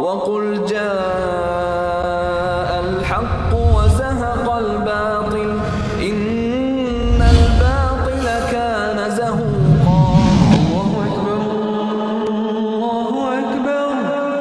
وَقُلْ جَاءَ الْحَقُّ وَزَهَقَ الْبَاطِلُ إِنَّ الْبَاطِلَ كَانَ زَهُوقًا۔ اللہ اکبر، اللہ اکبر۔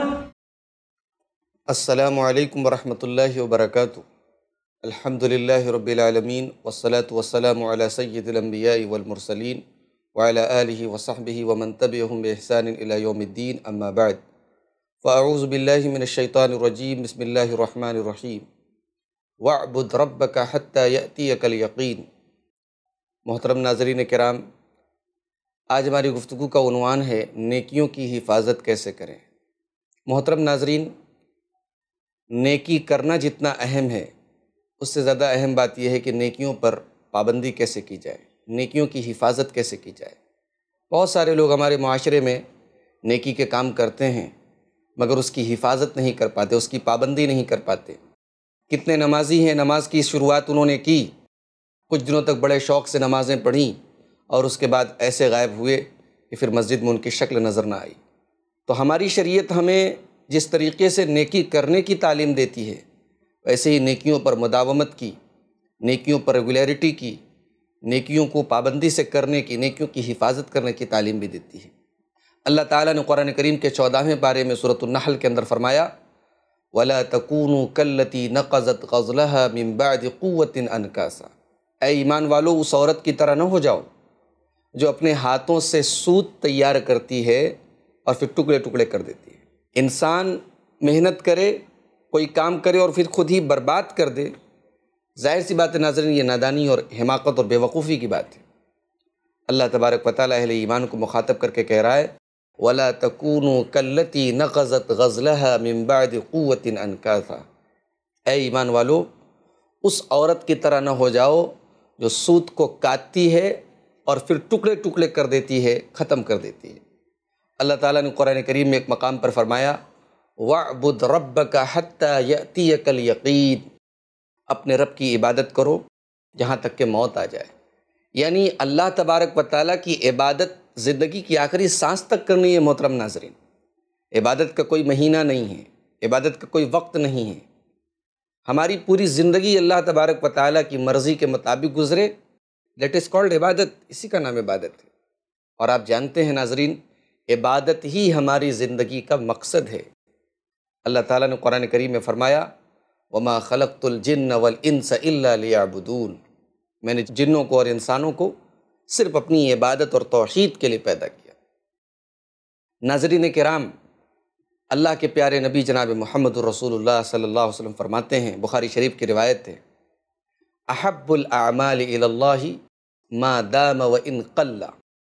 السلام علیکم ورحمۃ اللہ وبرکاتہ۔ الحمدللہ رب العالمین والصلاة والسلام علی سید الانبیاء والمرسلین وعلی آلہ وصحبہ ومن تبعہم بإحسان الی یوم الدین، اما بعد، فاعوذ باللہ من الشیطان الرجیم، بسم اللہ الرحمن الرحیم، وَاعْبُدْ رَبَّكَ حَتَّى يَأْتِيَكَ الْيَقِينُ۔ محترم ناظرین کرام، آج ہماری گفتگو کا عنوان ہے نیکیوں کی حفاظت کیسے کریں۔ محترم ناظرین، نیکی کرنا جتنا اہم ہے، اس سے زیادہ اہم بات یہ ہے کہ نیکیوں پر پابندی کیسے کی جائے، نیکیوں کی حفاظت کیسے کی جائے۔ بہت سارے لوگ ہمارے معاشرے میں نیکی کے کام کرتے ہیں مگر اس کی حفاظت نہیں کر پاتے، اس کی پابندی نہیں کر پاتے۔ کتنے نمازی ہیں، نماز کی شروعات انہوں نے کی، کچھ دنوں تک بڑے شوق سے نمازیں پڑھیں اور اس کے بعد ایسے غائب ہوئے کہ پھر مسجد میں ان کی شکل نظر نہ آئی۔ تو ہماری شریعت ہمیں جس طریقے سے نیکی کرنے کی تعلیم دیتی ہے، ویسے ہی نیکیوں پر مداومت کی، نیکیوں پر ریگولیرٹی کی، نیکیوں کو پابندی سے کرنے کی، نیکیوں کی حفاظت کرنے کی تعلیم بھی دیتی ہے۔ اللہ تعالیٰ نے قرآن کریم کے 14ویں پارے میں سورۃ النحل کے اندر فرمایا، وَلَا تَكُونُوا كَالَّتِي نَقَضَتْ غَزْلَهَا مِن بَعْدِ قُوَّةٍ أَنْكَاثًا۔ اے ایمان والو، اس عورت کی طرح نہ ہو جاؤ جو اپنے ہاتھوں سے سوت تیار کرتی ہے اور پھر ٹکڑے ٹکڑے کر دیتی ہے۔ انسان محنت کرے، کوئی کام کرے اور پھر خود ہی برباد کر دے، ظاہر سی بات ہے ناظرین، یہ نادانی اور حماقت اور بے وقوفی کی بات ہے۔ اللہ تبارک و تعالیٰ اہل ایمان کو مخاطب کر کے کہہ رہا ہے، وَلَا تَكُونُوا كَالَّتِي نَقَضَتْ غَزْلَهَا مِن بَعْدِ قُوَّةٍ أَنْكَاثًا۔ اے ایمان والو، اس عورت کی طرح نہ ہو جاؤ جو سوت کو کاٹتی ہے اور پھر ٹکڑے ٹکڑے کر دیتی ہے، ختم کر دیتی ہے۔ اللہ تعالیٰ نے قرآن کریم میں ایک مقام پر فرمایا، وَاعْبُدْ رَبَّكَ حَتَّى يَأْتِيَكَ الْيَقِينُ۔ اپنے رب کی عبادت کرو جہاں تک کہ موت آ جائے۔ یعنی اللہ تبارک و تعالیٰ کی عبادت زندگی کی آخری سانس تک کرنی ہے۔ محترم ناظرین، عبادت کا کوئی مہینہ نہیں ہے، عبادت کا کوئی وقت نہیں ہے۔ ہماری پوری زندگی اللہ تبارک و تعالیٰ کی مرضی کے مطابق گزرے، دیٹ از کالڈ عبادت، اسی کا نام عبادت ہے۔ اور آپ جانتے ہیں ناظرین، عبادت ہی ہماری زندگی کا مقصد ہے۔ اللہ تعالیٰ نے قرآن کریم میں فرمایا، وَمَا خَلَقْتُ الْجِنَّ وَالْإِنسَ إِلَّا لِيَعْبُدُونَ۔ میں نے جنوں کو اور انسانوں کو صرف اپنی عبادت اور توحید کے لیے پیدا کیا۔ ناظرین کرام، اللہ کے پیارے نبی جناب محمد الرسول اللہ صلی اللہ علیہ وسلم فرماتے ہیں، بخاری شریف کی روایت ہے، احب الاعمال الی اللہ ما دام وان قل۔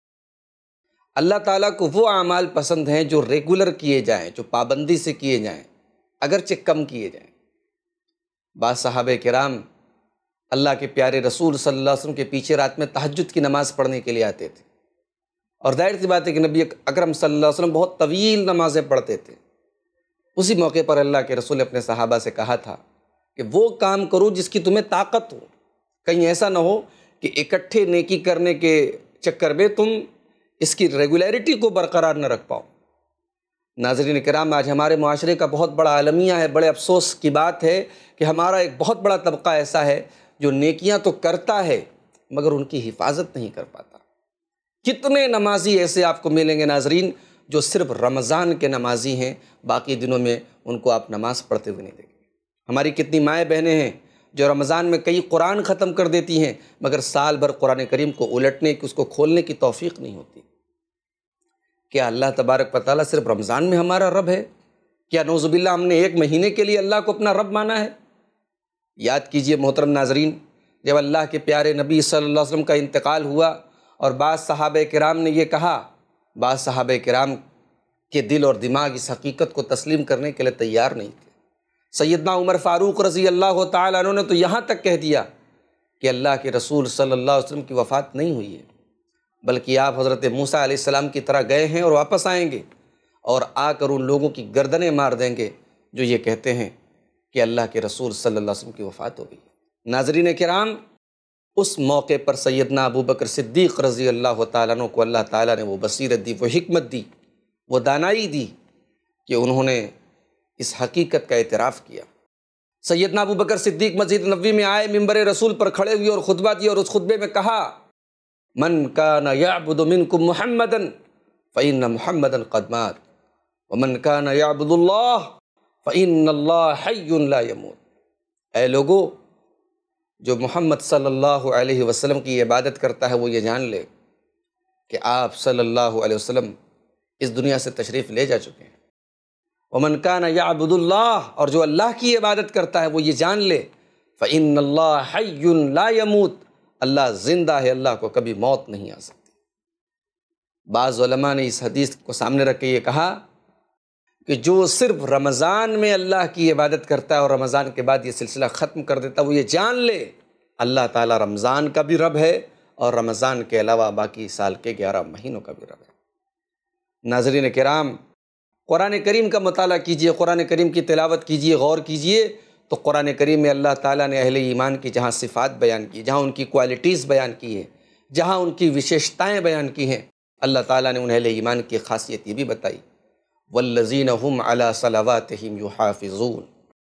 اللہ تعالیٰ کو وہ اعمال پسند ہیں جو ریگولر کیے جائیں، جو پابندی سے کیے جائیں، اگرچہ کم کیے جائیں۔ بعض صحابہ کرام اللہ کے پیارے رسول صلی اللہ علیہ وسلم کے پیچھے رات میں تہجد کی نماز پڑھنے کے لیے آتے تھے، اور ظاہر سی بات ہے کہ نبی اکرم صلی اللہ علیہ وسلم بہت طویل نمازیں پڑھتے تھے۔ اسی موقع پر اللہ کے رسول نے اپنے صحابہ سے کہا تھا کہ وہ کام کرو جس کی تمہیں طاقت ہو، کہیں ایسا نہ ہو کہ اکٹھے نیکی کرنے کے چکر میں تم اس کی ریگولیرٹی کو برقرار نہ رکھ پاؤ۔ ناظرین کرام، آج ہمارے معاشرے کا بہت بڑا المیہ ہے، بڑے افسوس کی بات ہے کہ ہمارا ایک بہت بڑا طبقہ ایسا ہے جو نیکیاں تو کرتا ہے مگر ان کی حفاظت نہیں کر پاتا۔ کتنے نمازی ایسے آپ کو ملیں گے ناظرین جو صرف رمضان کے نمازی ہیں، باقی دنوں میں ان کو آپ نماز پڑھتے ہوئے نہیں دیکھیں گے۔ ہماری کتنی مائیں بہنیں ہیں جو رمضان میں کئی قرآن ختم کر دیتی ہیں مگر سال بھر قرآن کریم کو الٹنے کی، اس کو کھولنے کی توفیق نہیں ہوتی۔ کیا اللہ تبارک و تعالیٰ صرف رمضان میں ہمارا رب ہے؟ کیا نعوذ باللہ ہم نے ایک مہینے کے لیے اللہ کو اپنا رب مانا ہے؟ یاد کیجئے محترم ناظرین، جب اللہ کے پیارے نبی صلی اللہ علیہ وسلم کا انتقال ہوا اور بعض صحابہ کرام نے یہ کہا، بعض صحابہ کرام کے دل اور دماغ اس حقیقت کو تسلیم کرنے کے لیے تیار نہیں تھے۔ سیدنا عمر فاروق رضی اللہ تعالیٰ عنہ نے تو یہاں تک کہہ دیا کہ اللہ کے رسول صلی اللہ علیہ وسلم کی وفات نہیں ہوئی ہے، بلکہ آپ حضرت موسیٰ علیہ السلام کی طرح گئے ہیں اور واپس آئیں گے اور آ کر ان لوگوں کی گردنیں مار دیں گے جو یہ کہتے ہیں کہ اللہ کے رسول صلی اللہ علیہ وسلم کی وفات ہو گئی۔ ناظرین کرام، اس موقع پر سیدنا ابوبکر صدیق رضی اللہ تعالیٰ عنہ کو اللہ تعالیٰ نے وہ بصیرت دی، وہ حکمت دی، وہ دانائی دی کہ انہوں نے اس حقیقت کا اعتراف کیا۔ سیدنا ابو بکر صدیق مسجد نبوی میں آئے، ممبر رسول پر کھڑے ہوئے اور خطبہ دیا، اور اس خطبے میں کہا من کان یعبد منکم محمدا فإن محمدا قد مات ومن کان یعبد اللہ فإن اللہ حی لا یموت۔ اے لوگو، جو محمد صلی اللہ علیہ وسلم کی عبادت کرتا ہے وہ یہ جان لے کہ آپ صلی اللہ علیہ وسلم اس دنیا سے تشریف لے جا چکے ہیں۔ ومن کان یعبد اللہ، اور جو اللہ کی عبادت کرتا ہے وہ یہ جان لے فإن اللہ حی لا یموت، اللہ زندہ ہے، اللہ کو کبھی موت نہیں آ سکتی۔ بعض علماء نے اس حدیث کو سامنے رکھ کے یہ کہا کہ جو صرف رمضان میں اللہ کی عبادت کرتا ہے اور رمضان کے بعد یہ سلسلہ ختم کر دیتا ہے، وہ یہ جان لے اللہ تعالیٰ رمضان کا بھی رب ہے اور رمضان کے علاوہ باقی سال کے 11 مہینوں کا بھی رب ہے۔ ناظرین کرام، قرآن کریم کا مطالعہ کیجئے، قرآن کریم کی تلاوت کیجئے، غور کیجئے، تو قرآن کریم میں اللہ تعالیٰ نے اہل ایمان کی جہاں صفات بیان کی، جہاں ان کی کوالٹیز بیان کی ہیں، جہاں ان کی وشیشتائیں بیان کی ہیں، اللہ تعالیٰ نے ان اہل ایمان کی خاصیت یہ بھی بتائی والذین هم علی صلواتہم یحافظون۔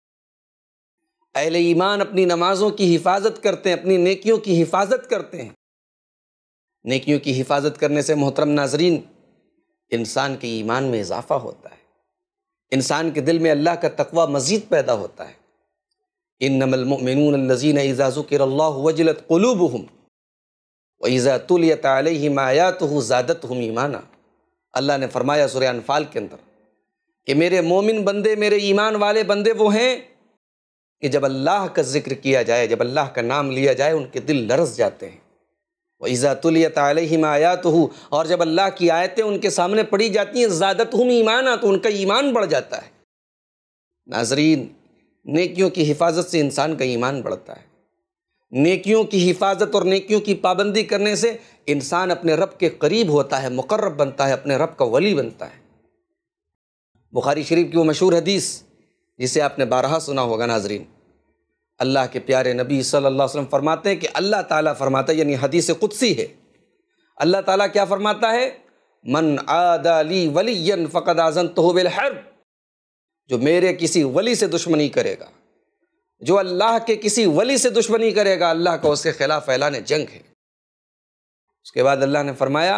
اہل ایمان اپنی نمازوں کی حفاظت کرتے ہیں، اپنی نیکیوں کی حفاظت کرتے ہیں۔ نیکیوں کی حفاظت کرنے سے محترم ناظرین انسان کے ایمان میں اضافہ ہوتا ہے، انسان کے دل میں اللہ کا تقوی مزید پیدا ہوتا ہے۔ انما المؤمنون الذین اذا ذکر اللہ وجلت قلوبہم وَإِذَا تُلِيَتْ عَلَيْهِمْ آيَاتُهُ زَادَتْهُمْ ایمانا۔ اللہ نے فرمایا سورہ انفال کے اندر کہ میرے مومن بندے، میرے ایمان والے بندے وہ ہیں کہ جب اللہ کا ذکر کیا جائے، جب اللہ کا نام لیا جائے، ان کے دل لرز جاتے ہیں۔ وَإِذَا تُلِيَتْ عَلَيْهِمْ آيَاتُهُ، اور جب اللہ کی آیتیں ان کے سامنے پڑھی جاتی ہیں، زَادَتْهُمْ ایمانا، تو ان کا ایمان بڑھ جاتا ہے۔ ناظرین، نیکیوں کی حفاظت سے انسان کا ایمان بڑھتا ہے۔ نیکیوں کی حفاظت اور نیکیوں کی پابندی کرنے سے انسان اپنے رب کے قریب ہوتا ہے، مقرب بنتا ہے، اپنے رب کا ولی بنتا ہے۔ بخاری شریف کی وہ مشہور حدیث جسے آپ نے بارہا سنا ہوگا ناظرین، اللہ کے پیارے نبی صلی اللہ علیہ وسلم فرماتے ہیں کہ اللہ تعالیٰ فرماتا ہے، یعنی حدیث قدسی ہے، اللہ تعالیٰ کیا فرماتا ہے؟ من عادی لی ولیا فقد آذنتہ بالحرب، جو میرے کسی ولی سے دشمنی کرے گا، جو اللہ کے کسی ولی سے دشمنی کرے گا، اللہ کا اس کے خلاف اعلان جنگ ہے۔ اس کے بعد اللہ نے فرمایا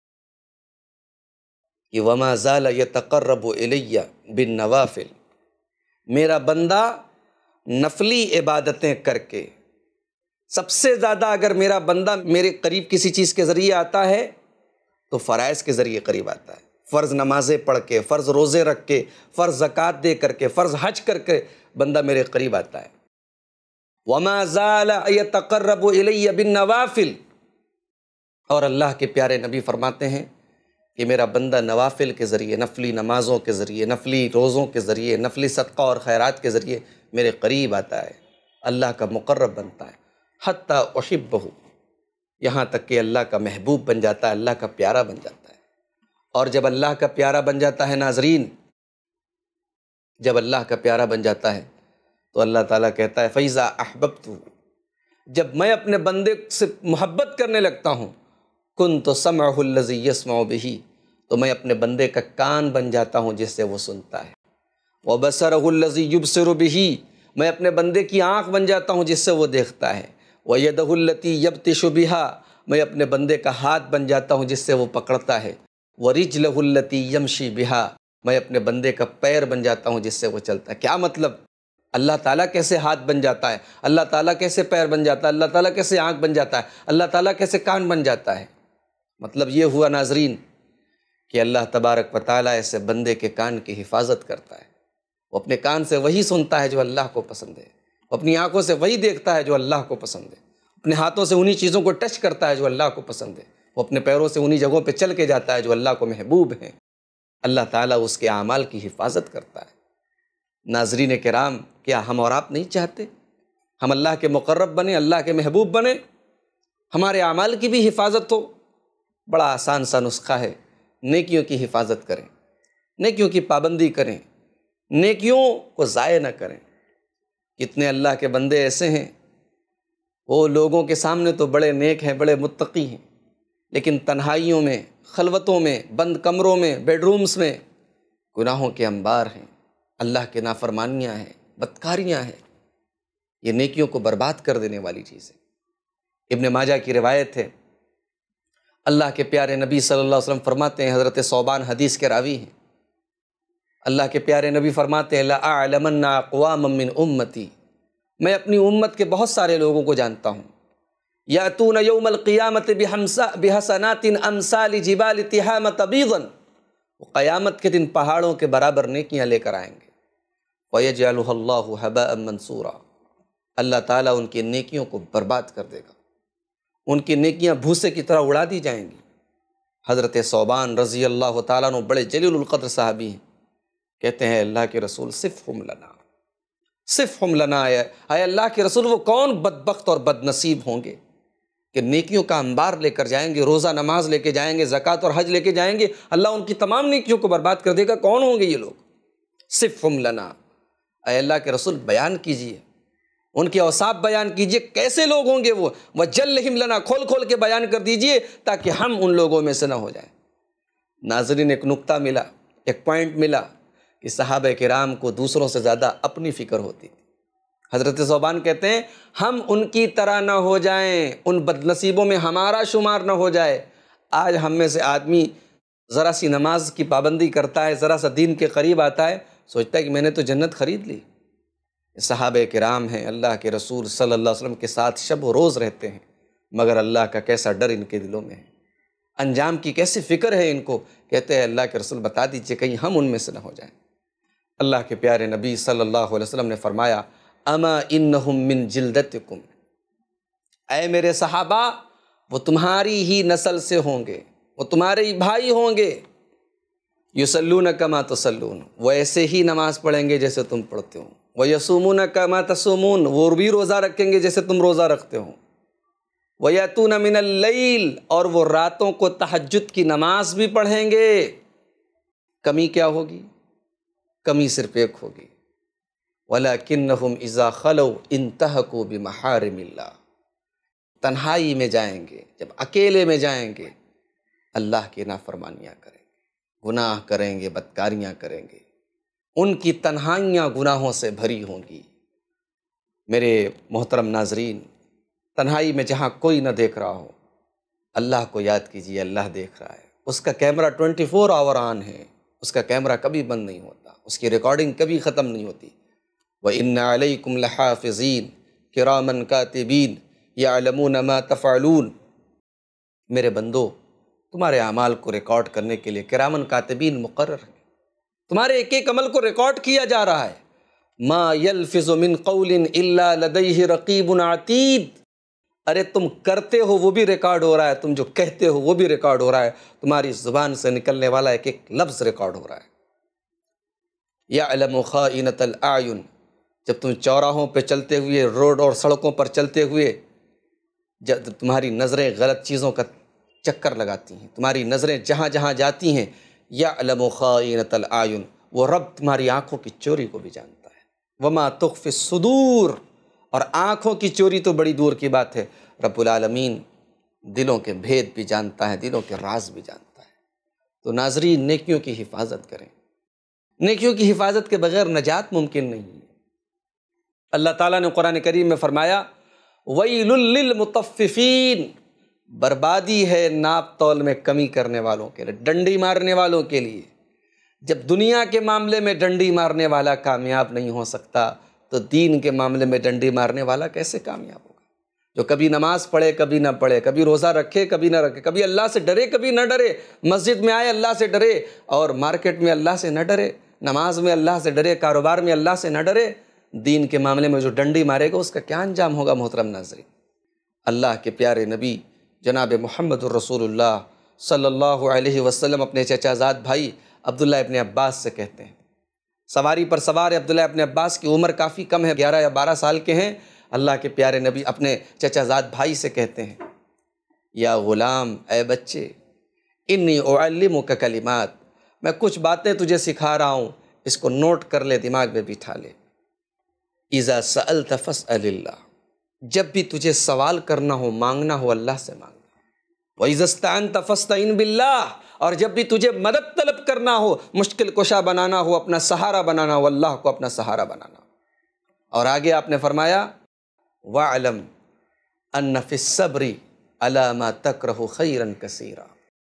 کہ وَمَا زَالَ يَتَقَرَّبُ إِلَيَّ بِالنَّوَافِلِ، میرا بندہ نفلی عبادتیں کر کے، سب سے زیادہ اگر میرا بندہ میرے قریب کسی چیز کے ذریعے آتا ہے تو فرائض کے ذریعے قریب آتا ہے، فرض نمازیں پڑھ کے، فرض روزے رکھ کے، فرض زکوٰۃ دے کر کے، فرض حج کر کے بندہ میرے قریب آتا ہے۔ وَمَا زَالَ يَتَقَرَّبُ إِلَيَّ بِالنَّوَافِلِ، اور اللہ کے پیارے نبی فرماتے ہیں کہ میرا بندہ نوافل کے ذریعے، نفلی نمازوں کے ذریعے، نفلی روزوں کے ذریعے، نفلی صدقہ اور خیرات کے ذریعے میرے قریب آتا ہے، اللہ کا مقرب بنتا ہے، حتیٰ احبہ، یہاں تک کہ اللہ کا محبوب بن جاتا ہے، اللہ کا پیارا بن جاتا ہے۔ اور جب اللہ کا پیارا بن جاتا ہے ناظرین، جب اللہ کا پیارا بن جاتا ہے تو اللہ تعالیٰ کہتا ہے فَإِذَا أَحْبَبْتُ، جب میں اپنے بندے سے محبت کرنے لگتا ہوں، كُنْتُ سَمْعُهُ الَّذِي يَسْمَعُ بِهِ، تو میں اپنے بندے کا کان بن جاتا ہوں جس سے وہ سنتا ہے، وَبَصَرَهُ الَّذِي يُبْصِرُ بِهِ، میں اپنے بندے کی آنکھ بن جاتا ہوں جس سے وہ دیکھتا ہے، وَيَدَهُ الَّتِي يَبْطِشُ بِهَا، میں اپنے بندے کا ہاتھ بن جاتا ہوں جس سے وہ پکڑتا ہے، وَرِجْلَهُ الَّتِي يَمْشِي بِهَا، میں اپنے بندے کا پیر بن جاتا ہوں جس سے وہ چلتا ہے۔ کیا مطلب؟ اللہ تعالیٰ کیسے ہاتھ بن جاتا ہے، اللہ تعالیٰ کیسے پیر بن جاتا ہے، اللہ تعالیٰ کیسے آنکھ بن جاتا ہے، اللہ تعالیٰ کیسے کان بن جاتا ہے؟ مطلب یہ ہوا ناظرین کہ اللہ تبارک و تعالیٰ ایسے بندے کے کان کی حفاظت کرتا ہے، وہ اپنے کان سے وہی سنتا ہے جو اللہ کو پسند ہے، وہ اپنی آنکھوں سے وہی دیکھتا ہے جو اللہ کو پسند ہے، اپنے ہاتھوں سے انہی چیزوں کو ٹچ کرتا ہے جو اللہ کو پسند ہے، وہ اپنے پیروں سے انہی جگہوں پہ چل کے جاتا ہے جو اللہ کو محبوب ہیں۔ اللہ تعالیٰ اس کے اعمال کی حفاظت کرتا ہے۔ ناظرین کرام، کیا ہم اور آپ نہیں چاہتے ہم اللہ کے مقرب بنیں، اللہ کے محبوب بنیں، ہمارے اعمال کی بھی حفاظت ہو؟ بڑا آسان سا نسخہ ہے، نیکیوں کی حفاظت کریں، نیکیوں کی پابندی کریں، نیکیوں کو ضائع نہ کریں۔ کتنے اللہ کے بندے ایسے ہیں، وہ لوگوں کے سامنے تو بڑے نیک ہیں، بڑے متقی ہیں، لیکن تنہائیوں میں، خلوتوں میں، بند کمروں میں، بیڈ رومز میں گناہوں کے انبار ہیں، اللہ کے نافرمانیاں ہیں، بدکاریاں ہیں، یہ نیکیوں کو برباد کر دینے والی چیز ہے۔ ابن ماجہ کی روایت ہے، اللہ کے پیارے نبی صلی اللہ علیہ وسلم فرماتے ہیں، حضرت ثوبان حدیث کے راوی ہیں، اللہ کے پیارے نبی فرماتے ہیں لَأَعْلَمَنَّ أَقْوَامًا مِّنْ أُمَّتِي، میں اپنی امت کے بہت سارے لوگوں کو جانتا ہوں، یَأْتُونَ يَوْمَ الْقِيَامَةِ بِحَسَنَاتٍ أَمْثَالِ جِبَالِ تِحَامَةَ بِيضًا، وہ قیامت کے دن پہاڑوں کے برابر نیکیاں لے کر آئیں گے، وَيَجْعَلُهَا اللَّهُ هَبَاءً مَنْثُورًا، اللہ تعالیٰ ان کی نیکیوں کو برباد کر دے گا، ان کی نیکیاں بھوسے کی طرح اڑا دی جائیں گی۔ حضرت ثوبان رضی اللہ تعالیٰ عنہ بڑے جلیل القدر صحابی ہیں، کہتے ہیں اللہ کے رسول صفہم لنا، صفہم لنا، اے اللہ کے رسول وہ کون بدبخت اور بد نصیب ہوں گے کہ نیکیوں کا انبار لے کر جائیں گے، روزہ نماز لے کے جائیں گے، زکوٰۃ اور حج لے کے جائیں گے، اللہ ان کی تمام نیکیوں کو برباد کر دے گا، کون ہوں گے یہ لوگ؟ صفہم لنا، اے اللہ کے رسول بیان کیجئے، ان کے اوصاف بیان کیجئے، کیسے لوگ ہوں گے وہ، وجلہم لنا، کھول کھول کے بیان کر دیجئے تاکہ ہم ان لوگوں میں سے نہ ہو جائیں۔ ناظرین، ایک نقطہ ملا، ایک پوائنٹ ملا کہ صحابہ کرام کو دوسروں سے زیادہ اپنی فکر ہوتی تھی۔ حضرت ثوبان کہتے ہیں ہم ان کی طرح نہ ہو جائیں، ان بد نصیبوں میں ہمارا شمار نہ ہو جائے۔ آج ہم میں سے آدمی ذرا سی نماز کی پابندی کرتا ہے، ذرا سا دین کے قریب آتا ہے، سوچتا ہے کہ میں نے تو جنت خرید لی۔ صحابہ کرام ہیں، اللہ کے رسول صلی اللہ علیہ وسلم کے ساتھ شب و روز رہتے ہیں، مگر اللہ کا کیسا ڈر ان کے دلوں میں ہے، انجام کی کیسی فکر ہے ان کو۔ کہتے ہیں اللہ کے رسول بتا دیجئے کہیں ہم ان میں سے نہ ہو جائیں۔ اللہ کے پیارے نبی صلی اللہ علیہ وسلم نے فرمایا اما انہم من جلدتکم، اے میرے صحابہ وہ تمہاری ہی نسل سے ہوں گے، وہ تمہارے ہی بھائی ہوں گے، یصلون کما تصلون، وہ ایسے ہی نماز پڑھیں گے جیسے تم پڑھتے ہو، ویصومون کما تصومون، وہ بھی روزہ رکھیں گے جیسے تم روزہ رکھتے ہو، ویأتون من اللیل، اور وہ راتوں کو تہجد کی نماز بھی پڑھیں گے۔ کمی کیا ہوگی؟ کمی صرف ایک ہوگی، وَلَكِنَّهُمْ إِذَا خَلَوْا انْتَهَكُوا بِمَحَارِمِ اللَّهِ، تنہائی میں جائیں گے، جب اکیلے میں جائیں گے، اللہ کی نافرمانیاں کریں گے، گناہ کریں گے، بدکاریاں کریں گے، ان کی تنہائیاں گناہوں سے بھری ہوں گی۔ میرے محترم ناظرین، تنہائی میں جہاں کوئی نہ دیکھ رہا ہو، اللہ کو یاد کیجیے، اللہ دیکھ رہا ہے، اس کا کیمرہ 24 آور آن ہے، اس کا کیمرہ کبھی بند نہیں ہوتا، اس کی ریکارڈنگ کبھی ختم نہیں ہوتی۔ وَإِنَّ عَلَيْكُمْ لَحَافِظِينَ كِرَامًا كَاتِبِينَ يَعْلَمُونَ مَا تَفْعَلُونَ، میرے بندو تمہارے اعمال کو ریکارڈ کرنے کے لیے کرامن کاتبین مقرر ہیں، تمہارے ایک ایک عمل کو ریکارڈ کیا جا رہا ہے۔ ما يلفظ من قول الا لديه رقیب عتید، ارے تم کرتے ہو وہ بھی ریکارڈ ہو رہا ہے، تم جو کہتے ہو وہ بھی ریکارڈ ہو رہا ہے، تمہاری زبان سے نکلنے والا ایک ایک لفظ ریکارڈ ہو رہا ہے۔ یعلم خائنۃ الاعین، جب تم چوراہوں پہ چلتے ہوئے، روڈ اور سڑکوں پر چلتے ہوئے، جب تمہاری نظریں غلط چیزوں کا چکر لگاتی ہیں، تمہاری نظریں جہاں جہاں جاتی ہیں، یعلم خائنۃ الاعین، وہ رب تمہاری آنکھوں کی چوری کو بھی جانتا ہے۔ وما تخفی الصدور، اور آنکھوں کی چوری تو بڑی دور کی بات ہے، رب العالمین دلوں کے بھید بھی جانتا ہے، دلوں کے راز بھی جانتا ہے۔ تو ناظرین، نیکیوں کی حفاظت کریں، نیکیوں کی حفاظت کے بغیر نجات ممکن نہیں ہے۔ اللہ تعالیٰ نے قرآن کریم میں فرمایا وَيْلٌ لِّلْمُطَفِّفِينَ، بربادی ہے ناپ تول میں کمی کرنے والوں کے لیے، ڈنڈی مارنے والوں کے لیے۔ جب دنیا کے معاملے میں ڈنڈی مارنے والا کامیاب نہیں ہو سکتا تو دین کے معاملے میں ڈنڈی مارنے والا کیسے کامیاب ہوگا؟ جو کبھی نماز پڑھے کبھی نہ پڑھے، کبھی روزہ رکھے کبھی نہ رکھے، کبھی اللہ سے ڈرے کبھی نہ ڈرے، مسجد میں آئے اللہ سے ڈرے اور مارکیٹ میں اللہ سے نہ ڈرے، نماز میں اللہ سے ڈرے، کاروبار میں اللہ سے نہ ڈرے، دین کے معاملے میں جو ڈنڈی مارے گا اس کا کیا انجام ہوگا؟ محترم ناظرین، اللہ کے پیارے نبی جناب محمد الرسول اللہ صلی اللہ علیہ وسلم اپنے چچا زاد بھائی عبداللہ ابن عباس سے کہتے ہیں، سواری پر سوار عبداللہ ابن عباس کی عمر کافی کم ہے، 11 یا 12 سال کے ہیں۔ اللہ کے پیارے نبی اپنے چچا زاد بھائی سے کہتے ہیں یا غلام، اے بچے، انی اعلمک کلمات، میں کچھ باتیں تجھے سکھا رہا ہوں، اس کو نوٹ کر لے، دماغ میں بٹھا لے۔ اذا سألت فاسأل اللہ، جب بھی تجھے سوال کرنا ہو، مانگنا ہو، اللہ سے مانگنا۔ وَإِذَا اسْتَعَنْتَ فَاسْتَعِنْ بِاللَّهِ، اور جب بھی تجھے مدد طلب کرنا ہو، مشکل کشا بنانا ہو، اپنا سہارا بنانا ہو، اللہ کو اپنا سہارا بنانا۔ اور آگے آپ نے فرمایا وَاعْلَمْ أَنَّ فِي الصَّبْرِ عَلَى مَا تَكْرَهُ خَيْرًا كَثِيرًا۔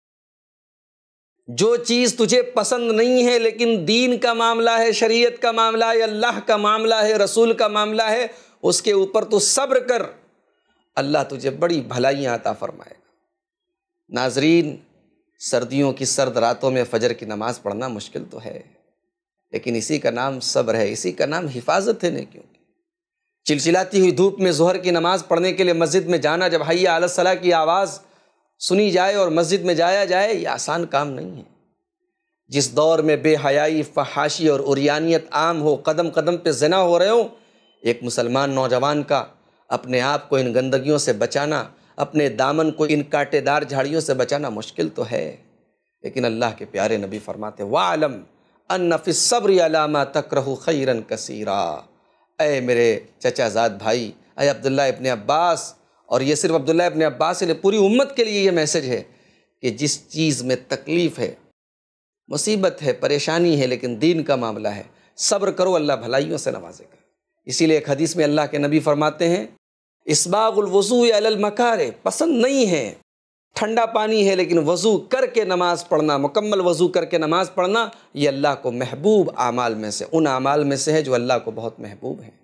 جو چیز تجھے پسند نہیں ہے لیکن دین کا معاملہ ہے، شریعت کا معاملہ ہے، اللہ کا معاملہ ہے، رسول کا معاملہ ہے، اس کے اوپر تو صبر کر، اللہ تجھے بڑی بھلائیاں عطا فرمائے گا۔ ناظرین، سردیوں کی سرد راتوں میں فجر کی نماز پڑھنا مشکل تو ہے، لیکن اسی کا نام صبر ہے، اسی کا نام حفاظت ہے نیکیوں کی۔ چلچلاتی ہوئی دھوپ میں ظہر کی نماز پڑھنے کے لیے مسجد میں جانا، جب حی علی الصلاۃ کی آواز سنی جائے اور مسجد میں جایا جائے، یہ آسان کام نہیں ہے۔ جس دور میں بے حیائی، فحاشی اور عریانیت عام ہو، قدم قدم پہ زنا ہو رہے ہوں، ایک مسلمان نوجوان کا اپنے آپ کو ان گندگیوں سے بچانا، اپنے دامن کو ان کانٹے دار جھاڑیوں سے بچانا مشکل تو ہے، لیکن اللہ کے پیارے نبی فرماتے وَاعْلَمْ أَنَّ فِي الصَّبْرِ عَلَى مَا تَكْرَهُ خَيْرًا كَثِيرًا۔ اے میرے چچا زاد بھائی، اے عبداللہ ابن عباس، اور یہ صرف عبداللہ ابن عباس کے لیے، پوری امت کے لیے یہ میسج ہے کہ جس چیز میں تکلیف ہے، مصیبت ہے، پریشانی ہے، لیکن دین کا معاملہ ہے، صبر کرو، اللہ بھلائیوں سے نوازے گا۔ اسی لیے ایک حدیث میں اللہ کے نبی فرماتے ہیں اسباغ الوضوء علی المکارہ، پسند نہیں ہے، ٹھنڈا پانی ہے لیکن وضو کر کے نماز پڑھنا، مکمل وضو کر کے نماز پڑھنا، یہ اللہ کو محبوب اعمال میں سے، ان اعمال میں سے ہے جو اللہ کو بہت محبوب ہیں۔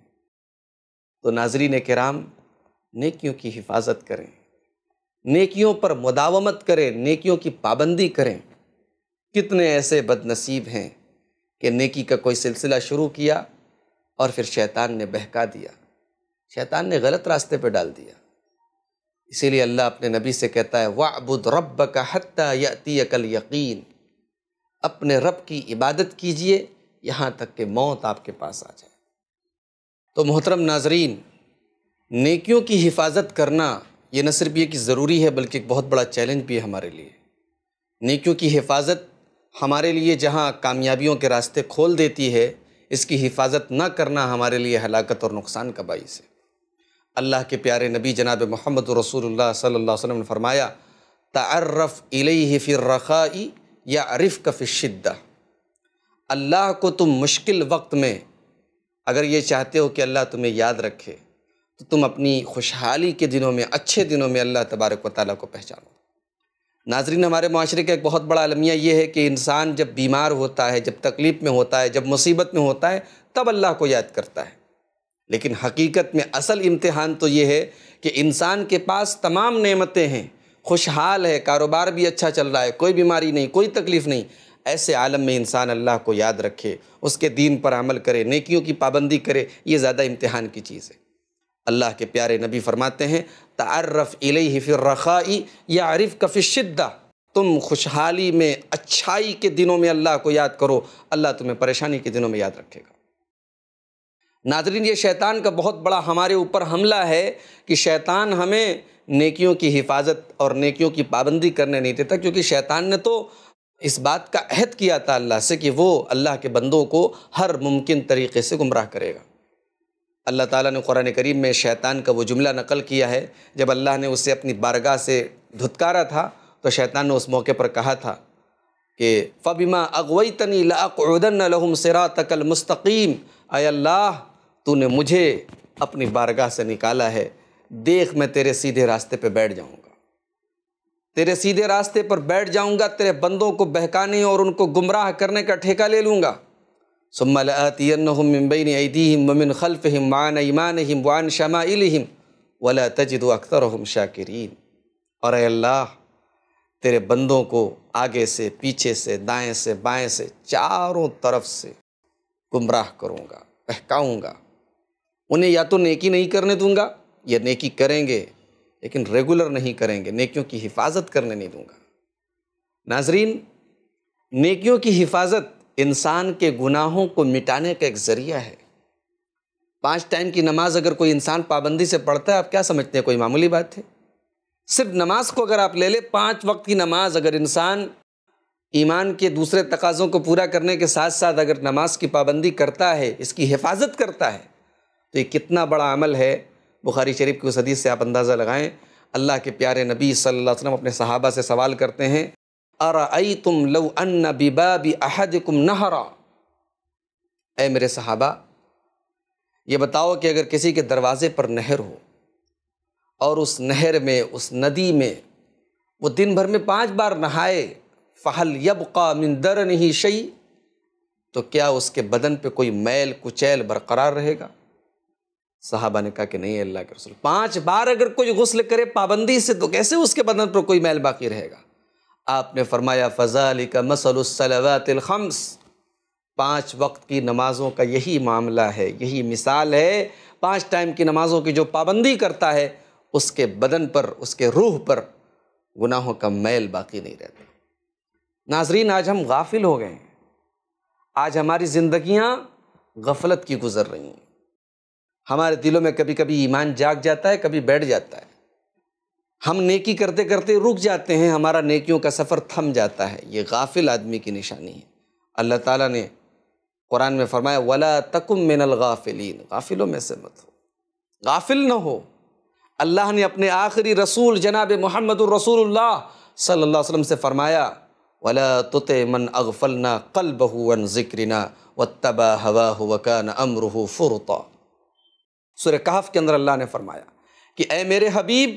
تو ناظرین کرام، نیکیوں کی حفاظت کریں، نیکیوں پر مداومت کریں، نیکیوں کی پابندی کریں۔ کتنے ایسے بد نصیب ہیں کہ نیکی کا کوئی سلسلہ شروع کیا اور پھر شیطان نے بہکا دیا، شیطان نے غلط راستے پہ ڈال دیا۔ اسی لیے اللہ اپنے نبی سے کہتا ہے وَاعْبُدْ رَبَّكَ حَتَّى يَأْتِيَكَ الْيَقِينُ، اپنے رب کی عبادت کیجئے یہاں تک کہ موت آپ کے پاس آ جائے۔ تو محترم ناظرین، نیکیوں کی حفاظت کرنا یہ نہ صرف یہ کہ ضروری ہے بلکہ ایک بہت بڑا چیلنج بھی ہے ہمارے لیے۔ نیکیوں کی حفاظت ہمارے لیے جہاں کامیابیوں کے راستے کھول دیتی ہے، اس کی حفاظت نہ کرنا ہمارے لیے ہلاکت اور نقصان کا باعث ہے۔ اللہ کے پیارے نبی جناب محمد رسول اللہ صلی اللہ علیہ وسلم نے فرمایا تعرف الیہ فی الرخاء یعرفک فی الشدہ۔ اللہ کو تم مشکل وقت میں اگر یہ چاہتے ہو کہ اللہ تمہیں یاد رکھے تو تم اپنی خوشحالی کے دنوں میں، اچھے دنوں میں اللہ تبارک و تعالیٰ کو پہچانو۔ ناظرین، ہمارے معاشرے کا ایک بہت بڑا المیہ یہ ہے کہ انسان جب بیمار ہوتا ہے، جب تکلیف میں ہوتا ہے، جب مصیبت میں ہوتا ہے، تب اللہ کو یاد کرتا ہے۔ لیکن حقیقت میں اصل امتحان تو یہ ہے کہ انسان کے پاس تمام نعمتیں ہیں، خوشحال ہے، کاروبار بھی اچھا چل رہا ہے، کوئی بیماری نہیں، کوئی تکلیف نہیں، ایسے عالم میں انسان اللہ کو یاد رکھے، اس کے دین پر عمل کرے، نیکیوں کی پابندی کرے، یہ زیادہ امتحان کی چیز ہے۔ اللہ کے پیارے نبی فرماتے ہیں تعرف الیہ فی الرخاء یعرفک فی الشدہ، تم خوشحالی میں، اچھائی کے دنوں میں اللہ کو یاد کرو، اللہ تمہیں پریشانی کے دنوں میں یاد رکھے گا۔ ناظرین، یہ شیطان کا بہت بڑا ہمارے اوپر حملہ ہے کہ شیطان ہمیں نیکیوں کی حفاظت اور نیکیوں کی پابندی کرنے نہیں دیتا، کیونکہ شیطان نے تو اس بات کا عہد کیا تھا اللہ سے کہ وہ اللہ کے بندوں کو ہر ممکن طریقے سے گمراہ کرے گا۔ اللہ تعالیٰ نے قرآن کریم میں شیطان کا وہ جملہ نقل کیا ہے، جب اللہ نے اسے اپنی بارگاہ سے دھتکارا تھا تو شیطان نے اس موقع پر کہا تھا کہ فَبِمَا أَغْوَيْتَنِي لَأَقْعُدَنَّ لَهُمْ صِرَاطَكَ الْمُسْتَقِيمَ، اے اللہ تو نے مجھے اپنی بارگاہ سے نکالا ہے، دیکھ میں تیرے سیدھے راستے پہ بیٹھ جاؤں گا، تیرے سیدھے راستے پر بیٹھ جاؤں گا، تیرے بندوں کو بہکانے اور ان کو گمراہ کرنے کا ٹھیکہ لے لوں گا۔ ثم لآتینہم من بین ایدیہم ومن خلفہم وعن ایمانہم وعن شمائلہم ولا تجد اکثرہم شاکرین، اور اے اللہ تیرے بندوں کو آگے سے، پیچھے سے، دائیں سے، بائیں سے، چاروں طرف سے گمراہ کروں گا، بہکاؤں گا۔ انہیں یا تو نیکی نہیں کرنے دوں گا یا نیکی کریں گے لیکن ریگولر نہیں کریں گے، نیکیوں کی حفاظت کرنے نہیں دوں گا۔ ناظرین، نیکیوں کی حفاظت انسان کے گناہوں کو مٹانے کا ایک ذریعہ ہے۔ 5 ٹائم کی نماز اگر کوئی انسان پابندی سے پڑھتا ہے، آپ کیا سمجھتے ہیں کوئی معمولی بات ہے؟ صرف نماز کو اگر آپ لے لیں، 5 وقت کی نماز اگر انسان ایمان کے دوسرے تقاضوں کو پورا کرنے کے ساتھ ساتھ اگر نماز کی پابندی کرتا ہے، اس کی حفاظت کرتا ہے، تو یہ کتنا بڑا عمل ہے۔ بخاری شریف کی اس حدیث سے آپ اندازہ لگائیں، اللہ کے پیارے نبی صلی اللہ علیہ وسلم اپنے صحابہ سے سوال کرتے ہیں ارأیتم لو ان بباب احدکم نہرا، اے میرے صحابہ یہ بتاؤ کہ اگر کسی کے دروازے پر نہر ہو اور اس نہر میں، اس ندی میں وہ دن بھر میں 5 بار نہائے، فہل یبقى من درنہ شیء، تو کیا اس کے بدن پہ کوئی میل کچیل برقرار رہے گا؟ صحابہ نے کہا کہ نہیں اللہ کے رسول، 5 بار اگر کوئی غسل کرے پابندی سے تو کیسے اس کے بدن پر کوئی میل باقی رہے گا؟ آپ نے فرمایا فذلک مثل الصلوات الخمس، 5 وقت کی نمازوں کا یہی معاملہ ہے، یہی مثال ہے۔ 5 ٹائم کی نمازوں کی جو پابندی کرتا ہے اس کے بدن پر، اس کے روح پر گناہوں کا میل باقی نہیں رہتا۔ ناظرین آج ہم غافل ہو گئے ہیں، آج ہماری زندگیاں غفلت کی گزر رہی ہیں، ہمارے دلوں میں کبھی کبھی ایمان جاگ جاتا ہے، کبھی بیٹھ جاتا ہے، ہم نیکی کرتے کرتے رک جاتے ہیں، ہمارا نیکیوں کا سفر تھم جاتا ہے۔ یہ غافل آدمی کی نشانی ہے۔ اللہ تعالیٰ نے قرآن میں فرمایا وَلَا تَكُن مِّنَ الْغَافِلِينَ، غافلوں میں سے مت ہو، غافل نہ ہو۔ اللہ نے اپنے آخری رسول جناب محمد الرسول اللہ صلی اللہ علیہ وسلم سے فرمایا وَلَا تُطِعْ مَنْ أَغْفَلْنَا قَلْبَهُ عَنْ ذِكْرِنَا وَاتَّبَعَ هَوَاهُ وَكَانَ أَمْرُهُ فُرُطًا۔ سورہ کہف کے اندر اللہ نے فرمایا کہ اے میرے حبیب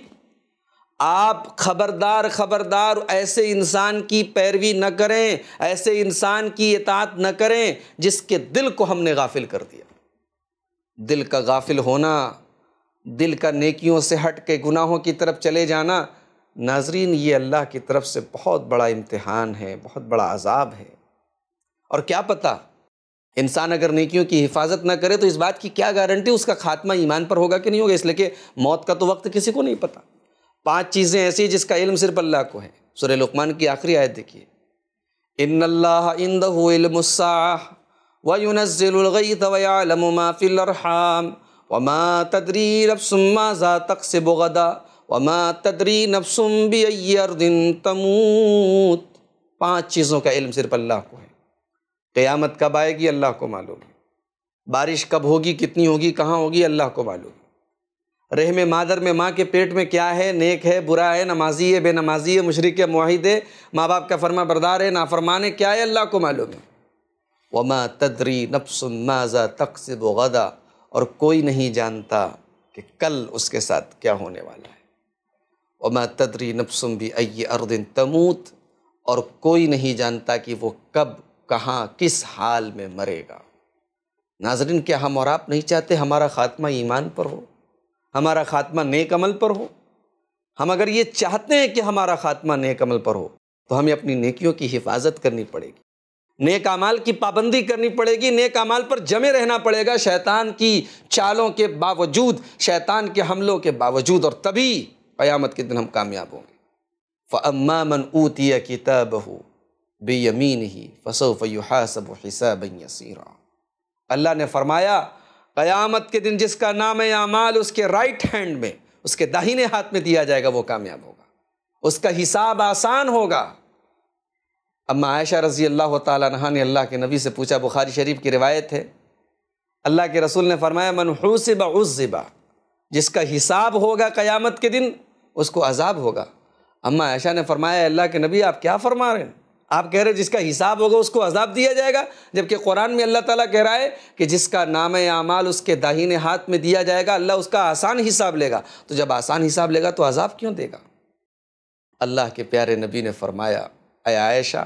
آپ خبردار خبردار ایسے انسان کی پیروی نہ کریں، ایسے انسان کی اطاعت نہ کریں جس کے دل کو ہم نے غافل کر دیا۔ دل کا غافل ہونا، دل کا نیکیوں سے ہٹ کے گناہوں کی طرف چلے جانا، ناظرین یہ اللہ کی طرف سے بہت بڑا امتحان ہے، بہت بڑا عذاب ہے۔ اور کیا پتہ انسان اگر نیکیوں کی حفاظت نہ کرے تو اس بات کی کیا گارنٹی اس کا خاتمہ ایمان پر ہوگا کہ نہیں ہوگا، اس لیے کہ موت کا تو وقت کسی کو نہیں پتہ۔ 5 چیزیں ایسی جس کا علم صرف اللہ کو ہے۔ سورہ لقمان کی آخری آیت دیکھیے، ان اللہ عندہ علم الساعہ وینزل الغیث ویعلم ما فی الارحام وما تدری نفس ماذا تکسب غدا وما تدری نفس بأی ارض تموت۔ 5 چیزوں کا علم صرف اللہ کو ہے۔ قیامت کب آئے گی اللہ کو معلوم ہے، بارش کب ہوگی، کتنی ہوگی، کہاں ہوگی، اللہ کو معلوم ہے۔ رحم مادر میں ماں کے پیٹ میں کیا ہے، نیک ہے، برا ہے، نمازی ہے، بے نمازی ہے، مشرک ہے، موحد ہے، ماں باپ کا فرما بردار ہے، نافرمان ہے، کیا ہے اللہ کو معلوم ہے۔ وما تدری نفس ماذا تکسب غدا، اور کوئی نہیں جانتا کہ کل اس کے ساتھ کیا ہونے والا ہے۔ وما تدری نفس بأی ارض تموت، اور کوئی نہیں جانتا کہ وہ کب، کہاں، کس حال میں مرے گا۔ ناظرین کیا ہم اور آپ نہیں چاہتے ہمارا خاتمہ ایمان پر ہو، ہمارا خاتمہ نیک عمل پر ہو؟ ہم اگر یہ چاہتے ہیں کہ ہمارا خاتمہ نیک عمل پر ہو تو ہمیں اپنی نیکیوں کی حفاظت کرنی پڑے گی، نیک اعمال کی پابندی کرنی پڑے گی، نیک اعمال پر جمے رہنا پڑے گا شیطان کی چالوں کے باوجود، شیطان کے حملوں کے باوجود، اور تبھی قیامت کے دن ہم کامیاب ہوں گے۔ فَأَمَّا مَنْ أُوتِيَ كِتَابَهُ بِيَمِينِهِ فَسَوْفَ يُحَاسَبُ حِسَابًا يَسِيرًا۔ اللہ نے فرمایا قیامت کے دن جس کا نام اعمال اس کے رائٹ ہینڈ میں، اس کے داہنے ہاتھ میں دیا جائے گا، وہ کامیاب ہوگا، اس کا حساب آسان ہوگا۔ اما عائشہ رضی اللہ تعالیٰ عنہا نے اللہ کے نبی سے پوچھا، بخاری شریف کی روایت ہے، اللہ کے رسول نے فرمایا من حوسب عذب، جس کا حساب ہوگا قیامت کے دن اس کو عذاب ہوگا۔ اما عائشہ نے فرمایا اللہ کے نبی آپ کیا فرما رہے ہیں، آپ کہہ رہے ہیں جس کا حساب ہوگا اس کو عذاب دیا جائے گا، جبکہ قرآن میں اللہ تعالیٰ کہہ رہا ہے کہ جس کا نام اعمال اس کے داہنے ہاتھ میں دیا جائے گا اللہ اس کا آسان حساب لے گا، تو جب آسان حساب لے گا تو عذاب کیوں دے گا؟ اللہ کے پیارے نبی نے فرمایا اے عائشہ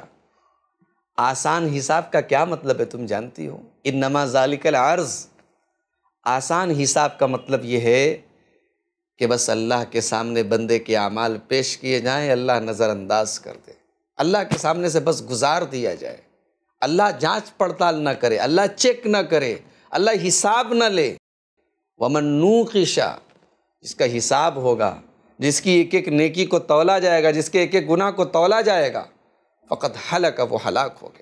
آسان حساب کا کیا مطلب ہے تم جانتی ہو؟ انما ذالک العرض، آسان حساب کا مطلب یہ ہے کہ بس اللہ کے سامنے بندے کے اعمال پیش کیے جائیں، اللہ نظر انداز کر دے، اللہ کے سامنے سے بس گزار دیا جائے، اللہ جانچ پڑتال نہ کرے، اللہ چیک نہ کرے، اللہ حساب نہ لے۔ ومن نوقش، جس کا حساب ہوگا، جس کی ایک ایک نیکی کو تولا جائے گا، جس کے ایک ایک گناہ کو تولا جائے گا، فقط ہلک، وہ ہلاک ہو گیا۔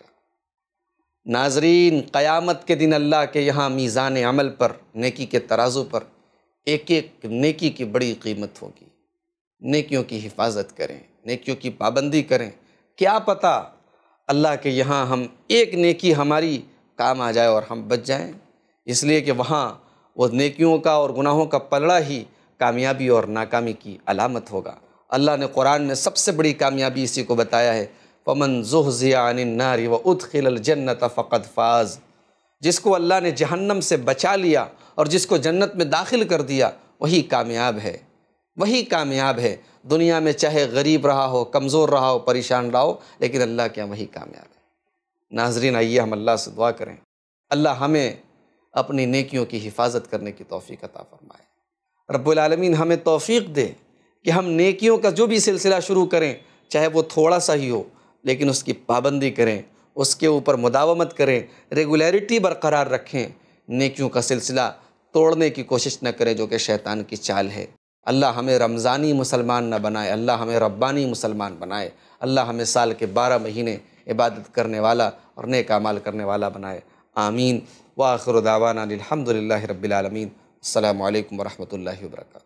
ناظرین قیامت کے دن اللہ کے یہاں میزان عمل پر، نیکی کے ترازو پر ایک ایک نیکی کی بڑی قیمت ہوگی۔ نیکیوں کی حفاظت کریں، نیکیوں کی پابندی کریں، کیا پتہ اللہ کے یہاں ہم ایک نیکی ہماری کام آ جائے اور ہم بچ جائیں، اس لیے کہ وہاں وہ نیکیوں کا اور گناہوں کا پلڑا ہی کامیابی اور ناکامی کی علامت ہوگا۔ اللہ نے قرآن میں سب سے بڑی کامیابی اسی کو بتایا ہے فمن زحزح عن النار وادخل الجنۃ فقد فاز، جس کو اللہ نے جہنم سے بچا لیا اور جس کو جنت میں داخل کر دیا وہی کامیاب ہے، وہی کامیاب ہے۔ دنیا میں چاہے غریب رہا ہو، کمزور رہا ہو، پریشان رہا ہو، لیکن اللہ کے یہاں وہی کامیاب ہے۔ ناظرین، آئیے ہم اللہ سے دعا کریں، اللہ ہمیں اپنی نیکیوں کی حفاظت کرنے کی توفیق عطا فرمائے۔ رب العالمین ہمیں توفیق دے کہ ہم نیکیوں کا جو بھی سلسلہ شروع کریں، چاہے وہ تھوڑا سا ہی ہو، لیکن اس کی پابندی کریں، اس کے اوپر مداومت کریں، ریگولیرٹی برقرار رکھیں، نیکیوں کا سلسلہ توڑنے کی کوشش نہ کریں جو کہ شیطان کی چال ہے۔ اللہ ہمیں رمضانی مسلمان نہ بنائے، اللہ ہمیں ربانی مسلمان بنائے، اللہ ہمیں سال کے 12 مہینے عبادت کرنے والا اور نیک اعمال کرنے والا بنائے، آمین۔ وآخر دعوانا الحمد للہ رب العالمین۔ السلام علیکم ورحمۃ اللہ وبرکاتہ۔